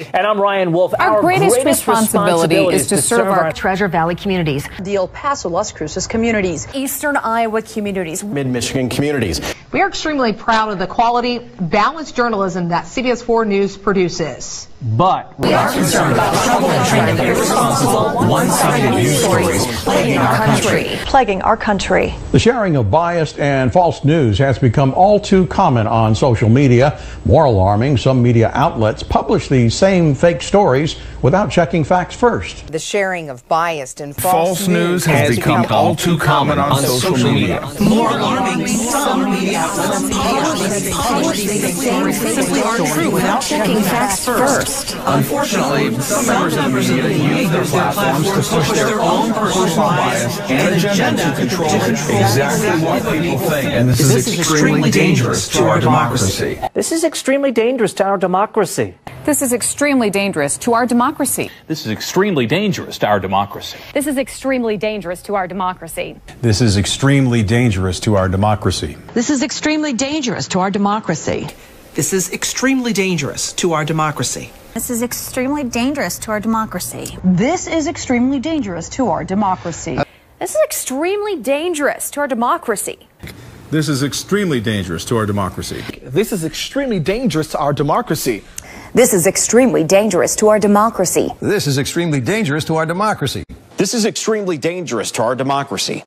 And I'm Ryan Wolf. Our greatest responsibility is to serve our Treasure Valley communities, the El Paso, Las Cruces communities, Eastern Iowa communities, Mid-Michigan communities. We are extremely proud of the quality, balanced journalism that CBS 4 News produces. But we are concerned about troubling and irresponsible, one-sided news stories plaguing our country. The sharing of biased and false news has become all too common on social media. More alarming, some media outlets publish these same fake stories without checking facts first. The sharing of biased and false news has become all too common on social media. More alarming, some media outlets publish these same fake stories without checking facts first. Unfortunately, some members of the media use their platforms to push their own personal bias and agenda to control exactly what people think. And this is extremely dangerous to our democracy. this is extremely dangerous to our democracy. This is extremely dangerous to our democracy. This is extremely dangerous to our democracy. This is extremely dangerous to our democracy. This is extremely dangerous to our democracy. This is extremely dangerous to our democracy. This is extremely dangerous to our democracy. This is extremely dangerous to our democracy. This is extremely dangerous to our democracy. This is extremely dangerous to our democracy. This is extremely dangerous to our democracy. This is extremely dangerous to our democracy. This is extremely dangerous to our democracy. This is extremely dangerous to our democracy. This is extremely dangerous to our democracy.